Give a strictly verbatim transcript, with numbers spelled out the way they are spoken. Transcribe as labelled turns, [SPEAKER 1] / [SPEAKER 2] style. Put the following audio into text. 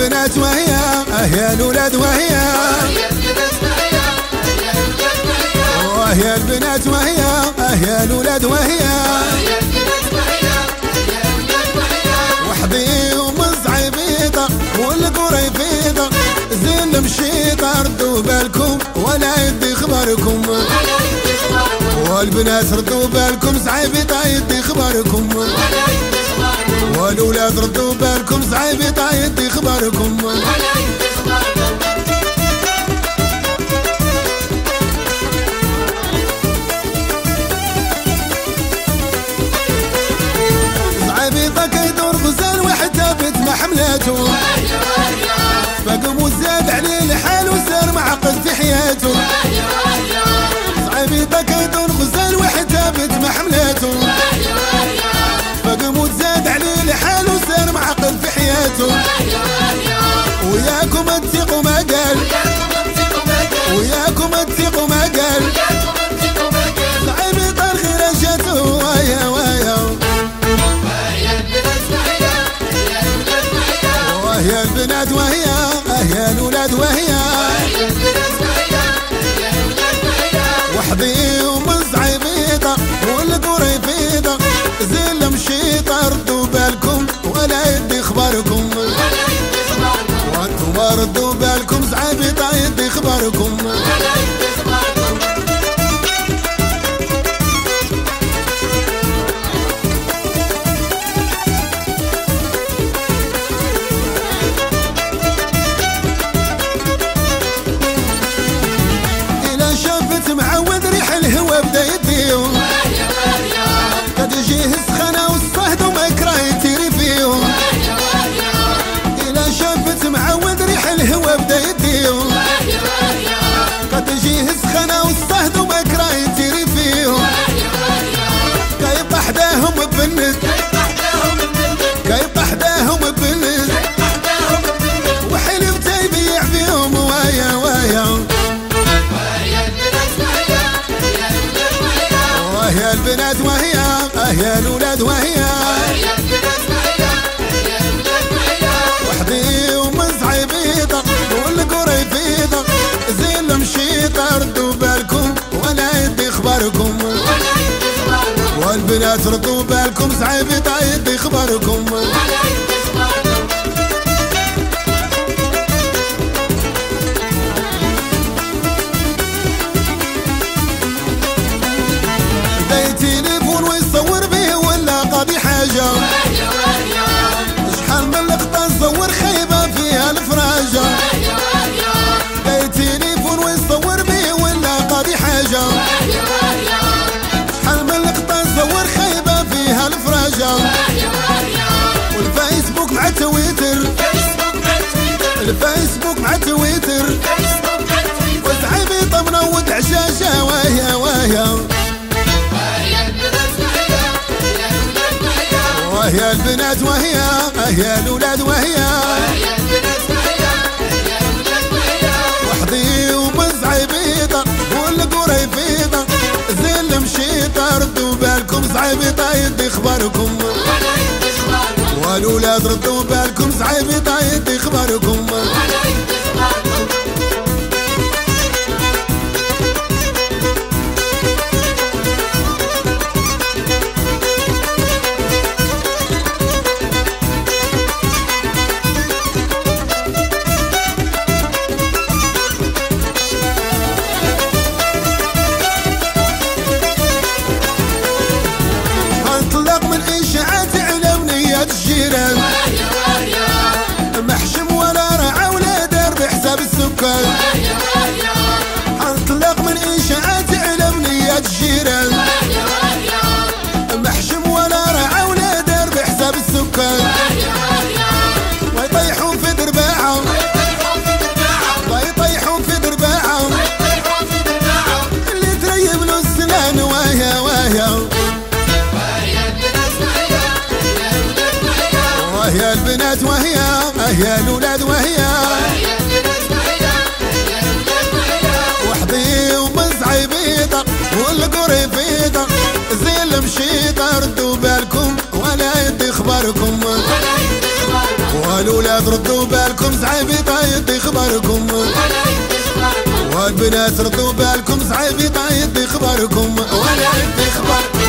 [SPEAKER 1] البنات وهي يا الولاد وهي وهي البنات وهي يا الولاد وهي وحدي ومزعي بيضة والقري بيضة زين مشيطة ردوا بالكم ولا يدي خبركم والبنات ردوا بالكم زعيبيطة يدي خبركم والولاد ردوا بالكم زعيبيطة يدي خبركم زعيبيطة كيدور غزال وحتى بيت ما حملاته فقم وزاد عليه الحال وسار معقد في حياته زعيبيطة كيدور غزال وحتى بيت ما حملاته فقم وزاد عليه الحال وسار معقد في حياته وياكم اتقوا ما قال وياكم اتقوا ما قال زعيبيطة الخير جاته ويا ويا وهي البنات وهي يا الولاد وهي وحدي ومزعي بيضة والقري بيضة زين مشيطة ردوا بالكم ولا يدي خبركم وانتم ردوا بالكم زعيبيطة يدي خبركم معود ريح الهوى بدا يديهم قد يجيه السخانة والصهد وما يكره يتيري فيهم إلا شافت معود ريح الهوى بدا يديهم قد يجيه السخانة والصهد وما يكره يتيري فيهم كيبقى حداهم ببنت كيبقى حداهم ببنت وحلم تيبيع فيهم وايا وايا وهي البنات وهي يا الولاد وهي وحدي ومزعي بيضة والقري بيضة زين مشيطة ردوا بالكم ولا يدي خبركم والبنات ردوا بالكم زعيبيطة يدي خبركم ويصور بيه ولا قاضي حاجة شحال من لقطة نصور خيبة فيها الفراجة باي تليفون ويصور بيه ولا قاضي حاجة شحال من لقطة نصور خيبة فيها الفراجة والفيسبوك مع تويتر الفيسبوك مع تويتر وزعيبيطة منود عشاشة وهي وهي وهي البنات وهي يا الولاد وهي وحدي ومزعي بيضة والقري بيضة زين مشيطة ردوا بالكم زعيبيطة يدي خبركم والولاد ردوا بالكم زعيبيطة يدي خبركم الجيران محشم ولا رعى ولا دار بحساب السكان حنطلق من إنشاءات على بنيات الجيران محشم ولا رعى ولا دار بحساب السكان ويطيحون في درباعة ويطيحون في درباعة اللي تريب له السنان وهي وهي وهي البنات وهي يا الولاد وهي وحدي ومزعي بيضة والقري بيضة زين مشيطة ردوا بالكم ولا يدي خبركم والولاد والبنات ردوا بالكم صعيبي طايد خبركم والبنات ردوا بالكم صعيبي طايد خبركم ولا يدي خبر